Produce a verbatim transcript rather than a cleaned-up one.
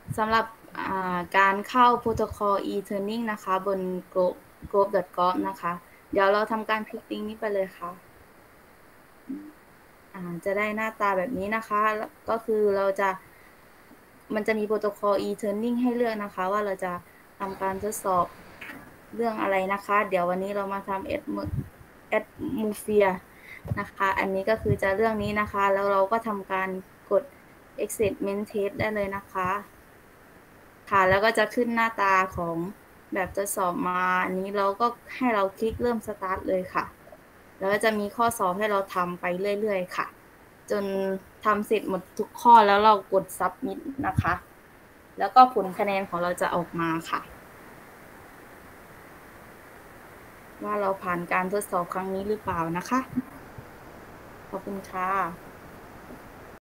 สำหรับการเข้าโปรโตคอล e-learning นะคะบน globe ดอท กอล์ฟ นะคะ เดี๋ยวเราทำการคลิกลิงก์นี้ไปเลยค่ะจะได้หน้าตาแบบนี้นะคะก็คือเราจะมันจะมีโปรโตคอล e-learning ให้เลือกนะคะว่าเราจะทำการทดสอบเรื่องอะไรนะคะเดี๋ยววันนี้เรามาทำ atmosphere นะคะอันนี้ก็คือจะเรื่องนี้นะคะแล้วเราก็ทำการกด experiment test ได้เลยนะคะค่ะแล้วก็จะขึ้นหน้าตาของแบบทดสอบมาอันนี้เราก็ให้เราคลิกเริ่ม start เลยค่ะแล้วก็จะมีข้อสอบให้เราทำไปเรื่อยๆค่ะจนทำเสร็จหมดทุกข้อแล้วเรากด submit นะคะแล้วก็ผลคะแนนของเราจะออกมาค่ะว่าเราผ่านการทดสอบครั้งนี้หรือเปล่านะคะขอบคุณค่ะ